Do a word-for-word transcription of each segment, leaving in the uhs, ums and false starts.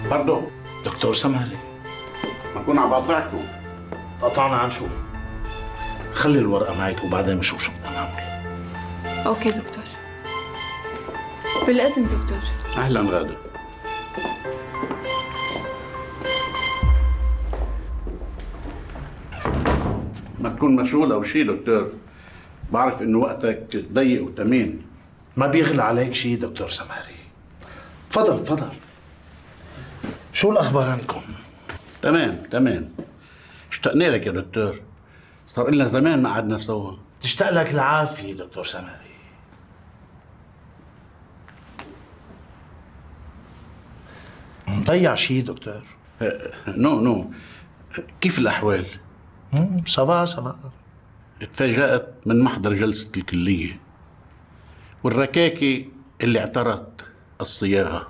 برضو دكتور سمهري، ما كنا عم بقاطعكم. قطعنا عن شو؟ خلي الورقة معك وبعدين بشوف شو بدنا نعمل. اوكي دكتور. بالإذن دكتور. اهلا غادة. ما تكون مشغول او شيء دكتور، بعرف انه وقتك ضيق وثمين. ما بيغلى عليك شيء دكتور سمهري. تفضل تفضل. شو الأخبار عندكم؟ تمام تمام. اشتقنا لك يا دكتور، صار لنا زمان ما قعدنا سوا. تشتاق لك العافية دكتور سمهري. مضيع شيء دكتور؟ نو نو. كيف الأحوال؟ سوا سوا. تفاجأت من محضر جلسة الكلية والركاكة اللي اعترت الصياغة.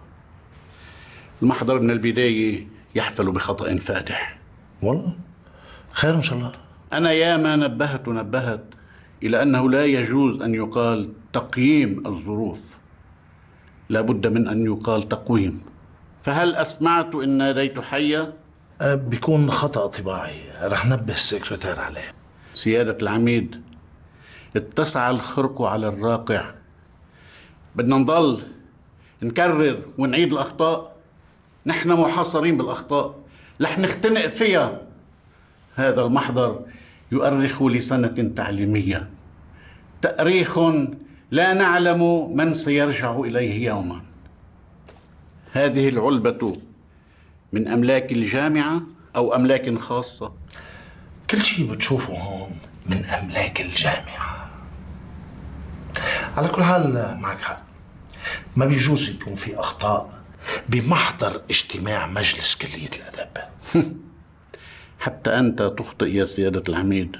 المحضر من البداية يحفل بخطأ فادح. والله خير إن شاء الله. أنا ياما نبهت ونبهت إلى أنه لا يجوز أن يقال تقييم الظروف، لا بد من أن يقال تقويم. فهل أسمعت إن ناديت حية؟ أه بيكون خطأ طباعي، رح نبه السكرتير عليه. سيادة العميد، اتسع الخرق على الراقع. بدنا نضل نكرر ونعيد الأخطاء؟ نحن محاصرين بالأخطاء، رح نختنق فيها. هذا المحضر يؤرخ لسنة تعليمية، تأريخ لا نعلم من سيرجع إليه يوما. هذه العلبة من أملاك الجامعة أو أملاك خاصة؟ كل شيء بتشوفه هون من أملاك الجامعة. على كل حال معك حق، ما بيجوز يكون في أخطاء بمحضر اجتماع مجلس كلية الأدب. حتى أنت تخطئ يا سيادة العميد.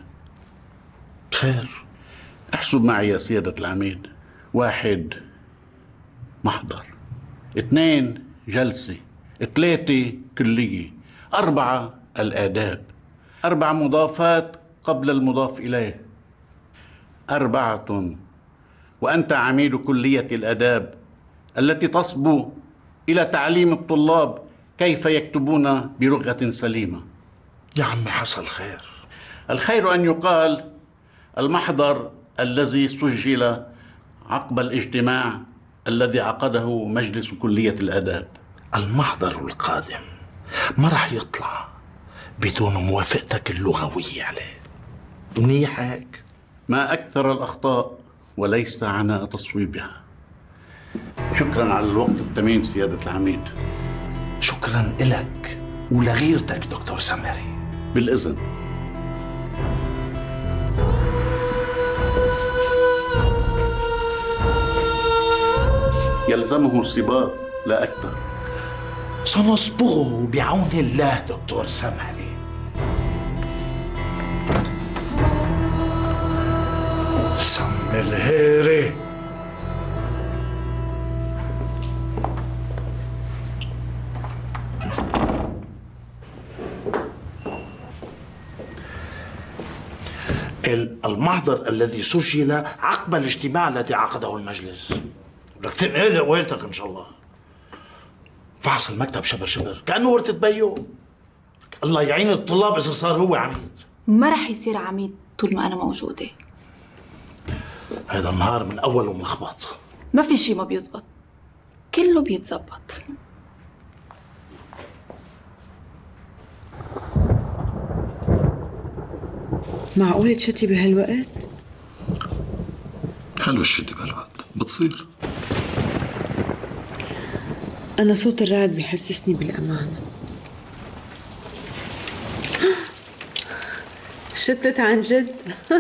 خير. احسب معي يا سيادة العميد. واحد محضر، اثنين جلسة، ثلاثة كلية، أربعة الآداب، أربع مضافات قبل المضاف إليه، أربعة. وأنت عميد كلية الآداب التي تصبو إلى تعليم الطلاب كيف يكتبون بلغة سليمة. يا عمي حصل خير. الخير أن يقال المحضر الذي سجل عقب الاجتماع الذي عقده مجلس كلية الآداب. المحضر القادم ما رح يطلع بدون موافقتك اللغوية عليه. منيح هيك؟ ما أكثر الأخطاء وليس عناء تصويبها. شكرا على الوقت الثمين سيادة العميد. شكرا إلك ولغيرتك دكتور سمهري. بالإذن. يلزمه الصباغ لا أكثر. سنصبغه بعون الله دكتور سمهري. سم الهيري. المحضر الذي سجل عقب الاجتماع الذي عقده المجلس. بدك تنقل ويلتك ان شاء الله. فحص المكتب شبر شبر كأنه ورثة بيو. الله يعين الطلاب إذا صار هو عميد. ما رح يصير عميد طول ما أنا موجودة. هذا النهار من أوله ملخبط. ما في شيء ما بيزبط، كله بيتزبط. معقول تشتي بهالوقت؟ حلو الشتي بهالوقت، بتصير. أنا صوت الرعد بيحسسني بالأمان. شتت عن جد.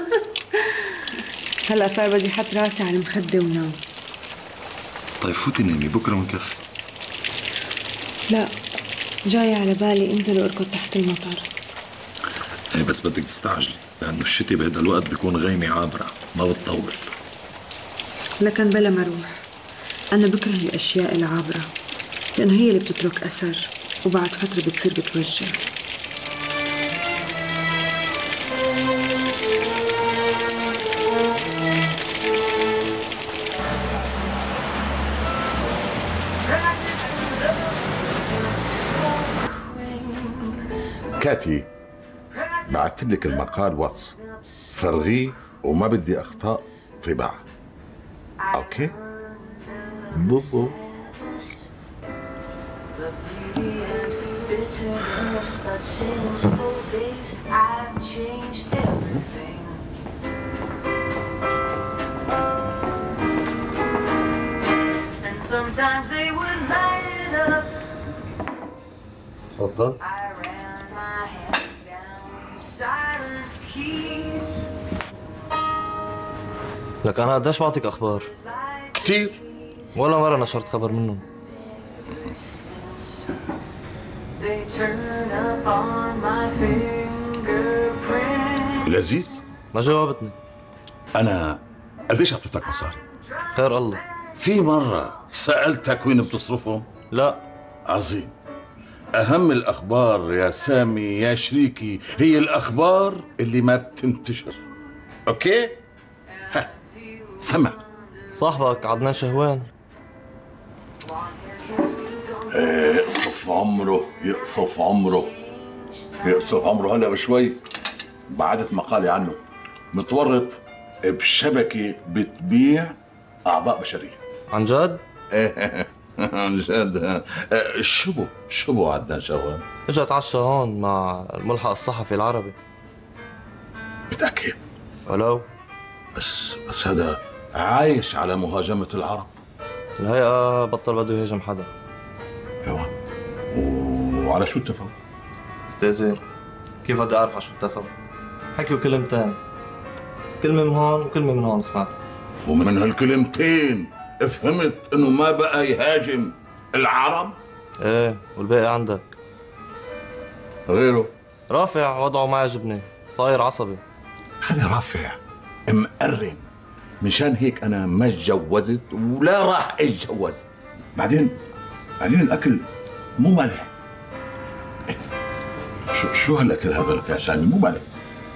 هلا صار بدي حط راسي على المخدة ونام. طيب فوتي نامي، بكره منكفي. لا، جاي على بالي انزل واركض تحت المطر. ايه بس بدك تستعجلي، لأنه الشتي بهذا الوقت بيكون غيمة عابرة، ما بتطول. لكن بلا ما اروح، أنا بكره الأشياء العابرة، لأنه هي اللي بتترك أثر وبعد فترة بتصير بتوجع. كاتي، بعثت لك المقال واتس، فرغيه وما بدي اخطاء طباعه. اوكي؟ بوبو. Sometimes they would light it up. تفضل. I ran my hands down silent keys. لك أنا قديش بعطيك أخبار؟ كثير. ولا مرة نشرت خبر منهم. They turn up on my fingerprint. لذيذ. ما جاوبتني. انا قديش اعطيتك مصاري؟ خير الله. في مرة سألتك وين بتصرفهم؟ لا. عظيم. أهم الأخبار يا سامي يا شريكي هي الأخبار اللي ما بتنتشر. أوكي؟ ها سمع. صاحبك عدنان شهوان. يقصف عمره يقصف عمره يقصف عمره. هلا بشوي بعدت مقالي عنه، متورط بشبكة بتبيع أعضاء بشرية. عن جد؟ ايه عن جد. شبو شبو عدنان شهوان؟ اجى اتعشى هون مع الملحق الصحفي العربي. متأكد؟ ولو بس بس هذا عايش على مهاجمة العرب. الهيئة بطل بده يهاجم حدا. ايوه. وعلى شو اتفقوا؟ استاذي كيف بدي اعرف على شو اتفقوا؟ حكيوا كلمتين، كلمة من هون وكلمة من هون سمعتها. ومن هالكلمتين فهمت انه ما بقى يهاجم العرب؟ ايه والباقي عندك. غيره؟ رافع وضعه ما عجبني، صاير عصبي. هذا رافع مقرن، مشان هيك انا ما اتجوزت ولا راح اتجوز. بعدين بعدين الاكل مو مالح. شو شو هالاكل هذا لك يا سامي؟ مو مالح.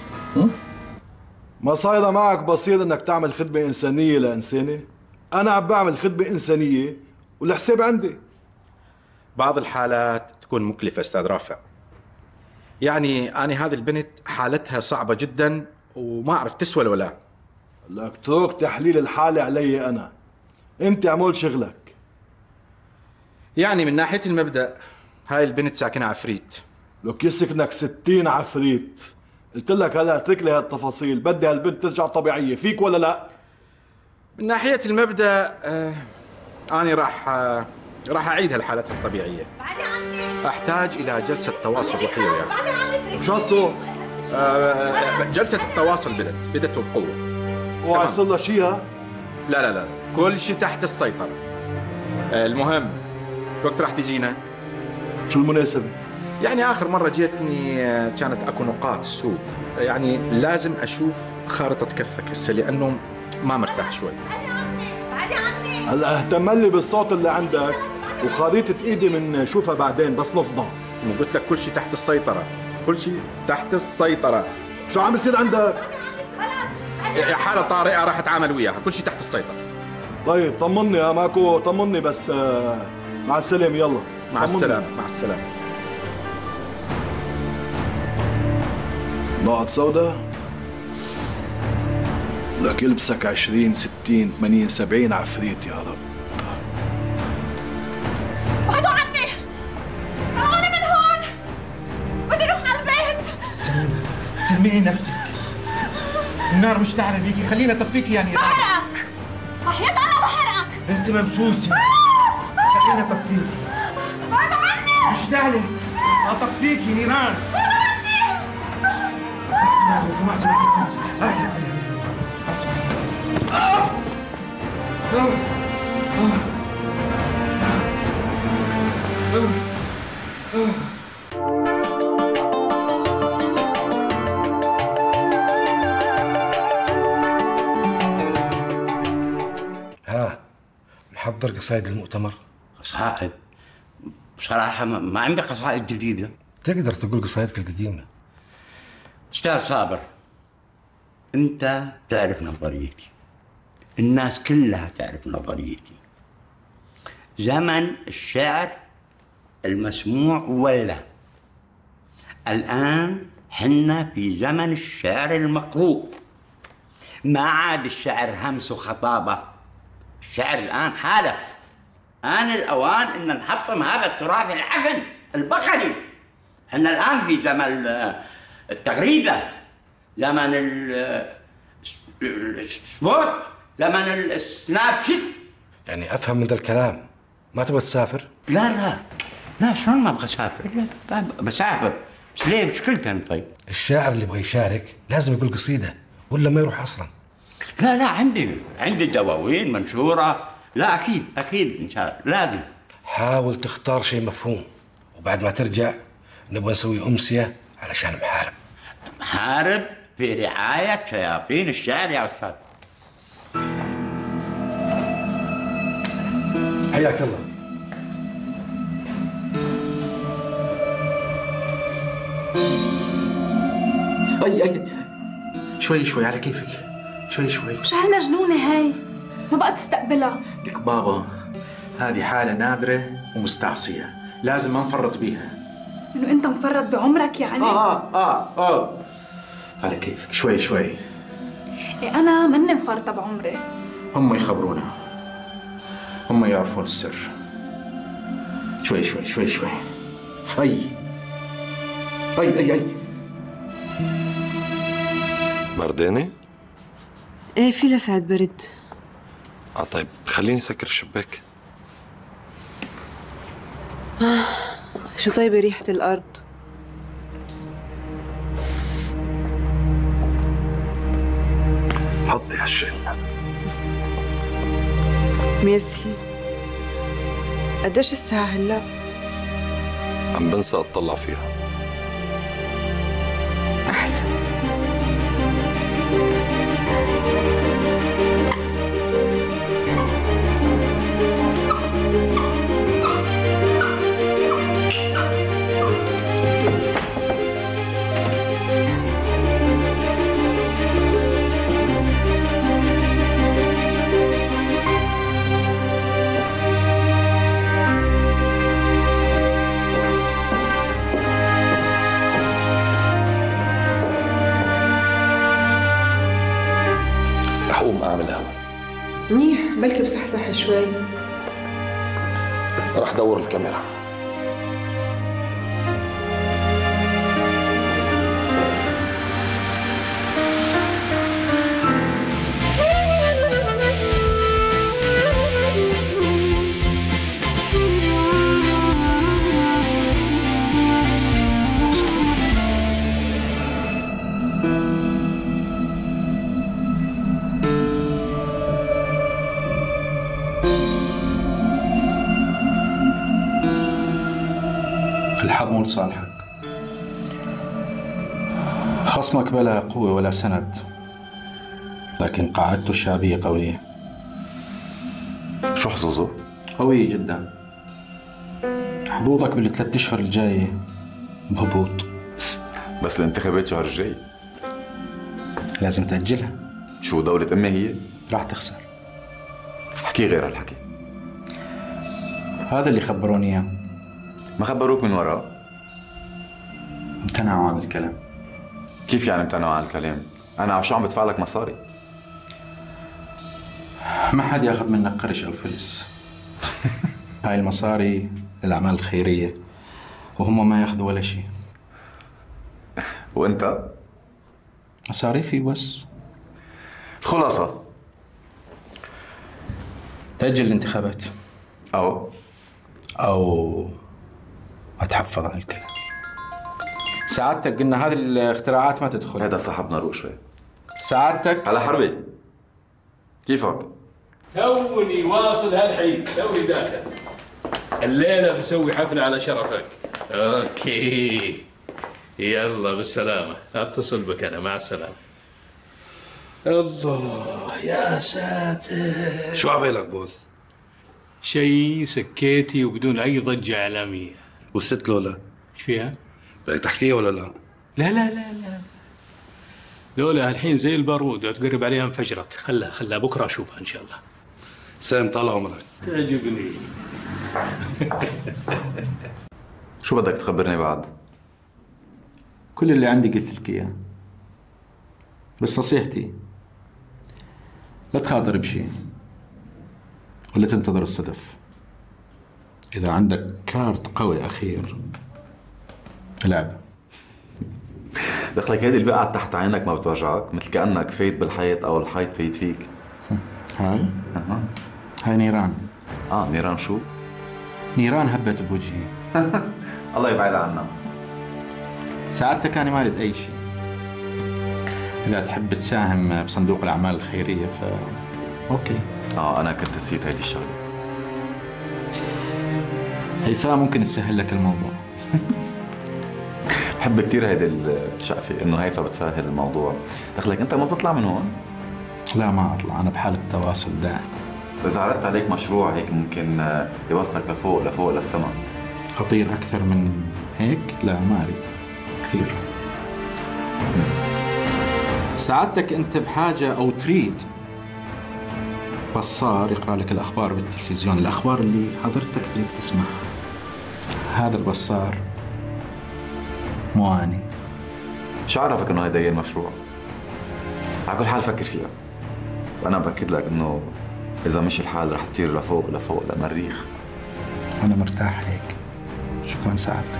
ما صايرة معك بصير انك تعمل خدمة انسانية لانسانة؟ انا عم بعمل خدمة انسانية والحساب عندي. بعض الحالات تكون مكلفة استاذ رافع. يعني أنا هذه البنت حالتها صعبة جدا وما أعرف تسوى ولا لا. لك اترك تحليل الحالة علي أنا، أنت اعمل شغلك. يعني من ناحية المبدأ هاي البنت ساكنة عفريت. لك يسكنك ستين عفريت. قلت لك هلا اترك لي هالتفاصيل، بدي هالبنت ترجع طبيعية، فيك ولا لا؟ من ناحية المبدأ آه أنا راح آه راح أعيد هالحالات الطبيعية. أحتاج إلى جلسة تواصل روحية وياها. شو الصوت؟ آه جلسة التواصل بدت بدت وبقوة. وعصر لها شيء ها؟ لا لا لا كل شيء تحت السيطرة. آه المهم شو وقت راح تجينا؟ شو المناسبة؟ يعني آخر مرة جيتني كانت أكو نقاط سود، يعني لازم أشوف خارطة كفك هسه لأنه ما مرتاح شوي. هلا اهتم لي بالصوت اللي عندك وخريطة ايدي من نشوفها بعدين بس نفضى. وقلت لك كل شيء تحت السيطرة، كل شيء تحت السيطرة. شو عم بيصير عندك؟ حالة طارئة راح أتعامل وياها، كل شيء تحت السيطرة. طيب طمني يا ماكو، طمني بس. مع السلامة يلا. مع السلامة مع السلامة. نقط سوداء؟ لك يلبسك عشرين ستين ثمانين سبعين عفريت يا رب. بعدوا عني! طلعوني من هون! بدي اروح على البيت! سلمي سلمي نفسك، النار مشتعلة بيكي، خلينا اطفيكي يعني. بحرقك! وحياة الله بحرقك! انت ممسوسة، خلينا اطفيكي. بعدوا عني! مشتعلة، اطفيكي نيران. بعدوا عني! احسن عليكم احسن عليكم احسن عليكم احسن عليكم. ها نحضر قصايد المؤتمر. قصائد؟ بصراحة ما عندي قصائد جديدة. تقدر تقول قصايدك القديمة. أستاذ صابر، أنت تعرف نظريتي، الناس كلها تعرف نظريتي. زمن الشعر المسموع ولا الآن حنا في زمن الشعر المقروء، ما عاد الشعر همس وخطابة. الشعر الآن حالة. آن الأوان إن نحطم هذا التراث العفن البقري. حنا الآن في زمن التغريدة، زمن السبوت، زمن السناب شيت. يعني افهم من ذا الكلام ما تبغى تسافر؟ لا لا لا، شلون ما ابغى اسافر؟ لا بسافر، بس ليه مشكلتي طيب؟ الشاعر اللي يبغى يشارك لازم يقول قصيده ولا ما يروح اصلا. لا لا، عندي عندي دواوين منشوره. لا اكيد اكيد ان شاء الله لازم. حاول تختار شيء مفهوم، وبعد ما ترجع نبغى نسوي امسيه علشان محارب. محارب في رعايه شياطين الشعر يا استاذ. حياك الله. اي اي شوي شوي على كيفك، شوي شوي. شو هالمجنونة هاي؟ ما بقى تستقبلها. لك بابا، هذه حالة نادرة ومستعصية، لازم ما نفرط بيها. انه انت مفرط بعمرك يعني؟ اه اه اه على كيفك، شوي شوي. إيه انا مني مفرطة بعمري. هم يخبرونا، هم يعرفون السر. شوي شوي شوي شوي. اي اي اي اي بردانة؟ ايه في لسعد برد. اه طيب خليني سكر الشباك. آه شو طيبة ريحة الأرض. حطي هالشيء. ميرسي. قديش الساعة هلا؟ عم بنسى اطلع فيها. أحسن. اعمل قهوه. منيح، بلكي بصحصح شوي. رح دور الكاميرا. الحق مو لصالحك. خصمك بلا قوة ولا سند، لكن قاعدته الشعبية قوية. شو حظوظه؟ قوية جدا. حظوظك بالثلاث أشهر الجاية بهبوط. بس الانتخابات شهر الجاي. لازم تأجلها. شو دولة أمي هي؟ راح تخسر. احكي غير هالحكي. هذا اللي خبروني إياه. ما خبروك من وراه؟ امتنعوا عن الكلام. كيف يعني امتنعوا عن الكلام؟ أنا عشان عم بدفع لك مصاري. ما حد ياخذ منك قرش أو فلس. هاي المصاري للأعمال الخيرية، وهم ما ياخذوا ولا شيء. وأنت؟ مصاريفي بس. الخلاصة تأجل الانتخابات. أو أو أتحفظ على الكلام. سعادتك قلنا هذه الاختراعات ما تدخل. هذا صاحبنا روق شوي. سعادتك هلا حربي، كيفك؟ توني واصل هالحين، توني داخل. الليلة بسوي حفلة على شرفك. اوكي يلا بالسلامة، اتصل بك انا، مع السلامة. الله يا ساتر. شو عبالك بوث؟ شيء سكيتي وبدون اي ضجة اعلامية. والست لولا؟ ايش فيها؟ بدك تحكيها ولا لا؟ لا لا لا لا لولا الحين زي البارود وتقرب عليها انفجرت. خلها خلها بكره اشوفها ان شاء الله. سام طال عمرك. تعجبني. شو بدك تخبرني بعد؟ كل اللي عندي قلت لك اياه، بس نصيحتي لا تخاطر بشيء ولا تنتظر الصدف. إذا عندك كارت قوي أخير العب. دخلك هيدي اللي وقعت تحت عينك ما بتوجعك؟ مثل كأنك فايت بالحيط أو الحيط فايت فيك. هاي؟ أها. هاي نيران. آه نيران شو؟ نيران هبت بوجهي. الله يبعد عنا. سعادتك أنا ما أريد أي شيء. إذا تحب تساهم بصندوق الأعمال الخيرية ف أوكي. آه أنا كنت نسيت هيدي الشغلة. هيفاء ممكن تسهل لك الموضوع. بحب كثير هيدي الشقفة إنه هيفا بتسهل الموضوع. دخلك أنت ما بتطلع من هون؟ لا ما أطلع، أنا بحالة تواصل دائم. إذا عرضت عليك مشروع هيك ممكن يوصلك لفوق لفوق للسما. خطير أكثر من هيك؟ لا ما أريد كثير. سعادتك أنت بحاجة أو تريد بصار يقرأ لك الأخبار بالتلفزيون، الأخبار اللي حضرتك تريد تسمعها. هذا البصار مو أنا. شو عرفك إنه هيدا هي المشروع؟ على كل حال فكر فيها. وأنا بأكد لك إنه إذا مشي الحال رح تطير لفوق لفوق لمريخ. أنا مرتاح هيك. شكرا سعادتك.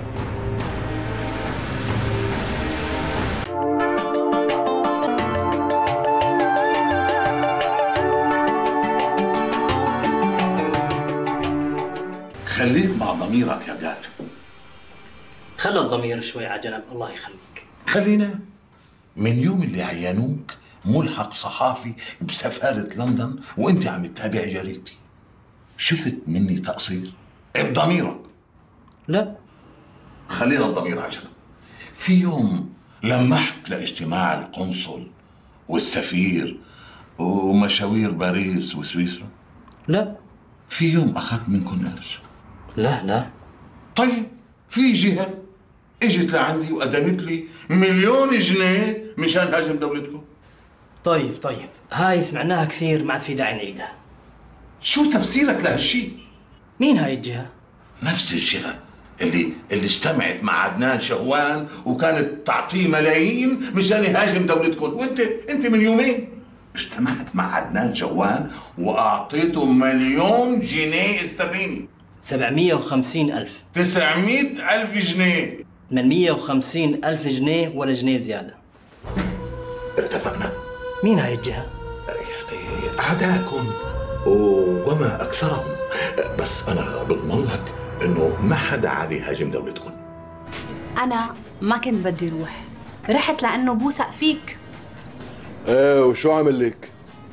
خليك مع ضميرك يا قاسم. خلى الضمير شوي على جنب الله يخليك. خلينا من يوم اللي عينوك ملحق صحافي بسفارة لندن وانت عم تتابع جريدتي، شفت مني تقصير؟ بضميرك؟ لا. خلينا الضمير على جنب. في يوم لمحت لاجتماع القنصل والسفير ومشاوير باريس وسويسرا؟ لا. في يوم اخذت منكم قرش؟ لا لا. طيب في جهة اجت لعندي وقدمت لي مليون جنيه مشان هاجم دولتكم. طيب طيب هاي سمعناها كثير، ما عاد في داعي نعيدها. شو تفسيرك لهالشيء؟ مين هاي الجهة؟ نفس الجهة اللي اللي اجتمعت مع عدنان شهوان وكانت تعطيه ملايين مشان يهاجم دولتكم، وانت انت من يومين اجتمعت مع عدنان شهوان واعطيته مليون جنيه استرليني. سبعمية وخمسين ألف. تسعمية ألف جنيه. ثمانمية وخمسين ألف جنيه ولا جنيه زيادة. اتفقنا. مين هاي الجهة؟ يعني أعداءكم وما أكثرهم، بس أنا بضمن لك إنه ما حدا عاد يهاجم دولتكم. أنا ما كنت بدي روح، رحت لأنه بوثق فيك. ايه وشو عمل لك؟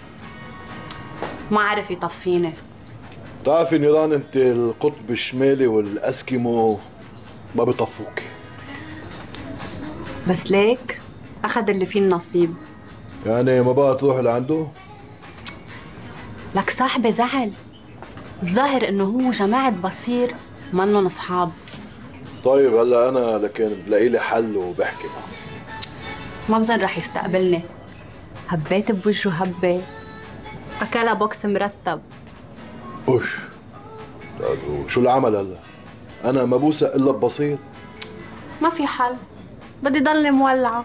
ما عرف يطفيني. بتعرفي نيران انت القطب الشمالي والاسكيمو ما بيطفوك. بس ليك أخذ اللي فيه النصيب. يعني ما بقى تروح لعنده؟ لك صاحبي زعل، الظاهر انه هو جماعة بصير منن اصحاب. طيب هلا انا لكن بلاقي لي حل وبحكي معه. ما بظن رح يستقبلني. هبيت بوجهه هبة اكلها بوكس مرتب. اوش شو العمل هلا؟ انا ما بوثق الا ببصير. ما في حل، بدي ضلني مولعة.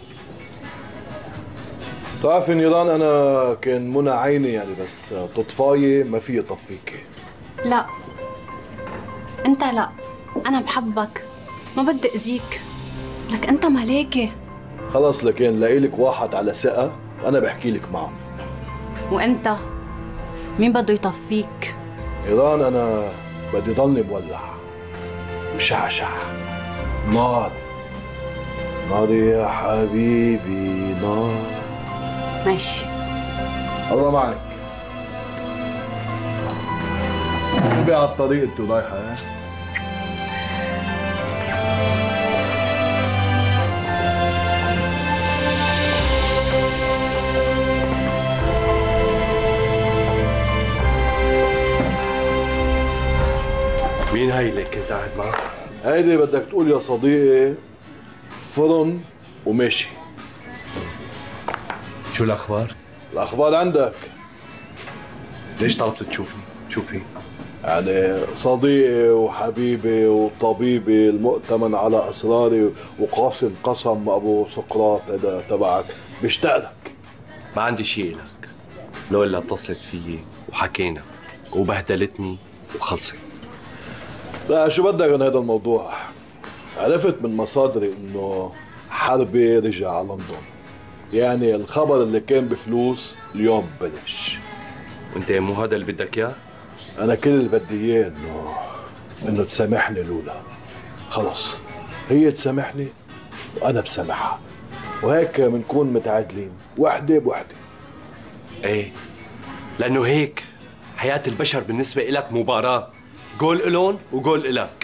بتعرفي نيران انا كان منى عيني يعني، بس تطفاية ما في يطفيكي. لا انت لا، انا بحبك ما بدي اذيك، لك انت ملاكي. خلص لكن لاقي لك واحد على ثقة انا بحكي لك معه. وانت مين بده يطفيك؟ نيران انا بدي ضلني مولع مشعشع نار. نار يا حبيبي نار. ماشي. الله معك. انتبهي على الطريق انتوا رايحة. ها مين هاي اللي كنت قاعد معه؟ هيدي بدك تقول يا صديقي فرن وماشي. شو الأخبار؟ الأخبار عندك. ليش طلبت تشوفني؟ شو في؟ يعني صديقي وحبيبي وطبيبي المؤتمن على اسراري وقاسم قسم ابو سقراط هذا تبعك بيشتاق لك. ما عندي شيء لك، لولا اتصلت فيي وحكينا وبهدلتني وخلصت. لا شو بدك من هذا الموضوع؟ عرفت من مصادري انه حربي رجع على لندن، يعني الخبر اللي كان بفلوس اليوم ببلش. وانت مو هذا اللي بدك اياه؟ انا كل اللي بدي اياه انه انه تسامحني لولا. خلص هي تسامحني وانا بسامحها، وهيك بنكون متعادلين وحده بوحده. ايه، لانه هيك حياة البشر بالنسبة إلك مباراة، جول إلون وجول إلك.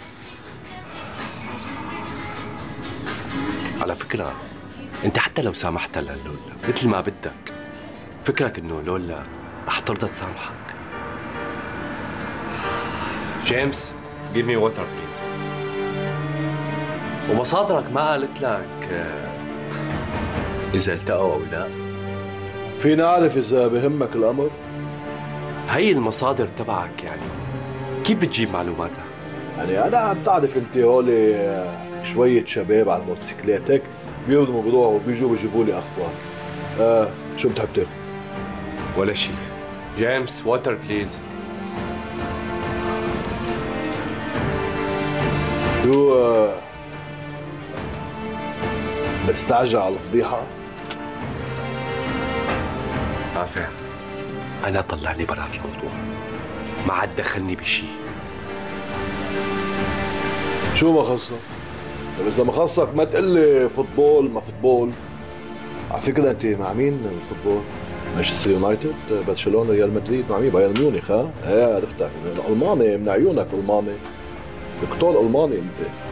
على فكرة انت حتى لو سامحتها للولا مثل ما بدك، فكرك انه لولا رح ترضى تسامحك؟ جيمس give me water please. ومصادرك ما قالت لك آه، اذا التقوا او لا؟ فينا اعرف اذا بهمك الامر؟ هي المصادر تبعك يعني كيف بتجيب معلوماتها؟ يعني انا بتعرف انت هولي شوية شباب على الموتوسيكلات هيك بيرموا بيروحوا وبيجوا بيجيبوا لي اخبار. آه شو بتحب تاخذ؟ ولا شيء. جيمس واتر بليز. شو آه مستعجل على الفضيحة؟ رافع أنا طلعني برات الموضوع، ما عاد دخلني بشيء. شو ما خصك؟ طيب إذا ما خصك ما تقول لي فوتبول ما فوتبول. على فكرة أنت مع مين بالفوتبول؟ مانشستر يونايتد، برشلونة، ريال مدريد، مع مين؟ بايرن ميونخ ها؟ ايه عرفتك، الألماني من عيونك ألماني. دكتور ألماني أنت.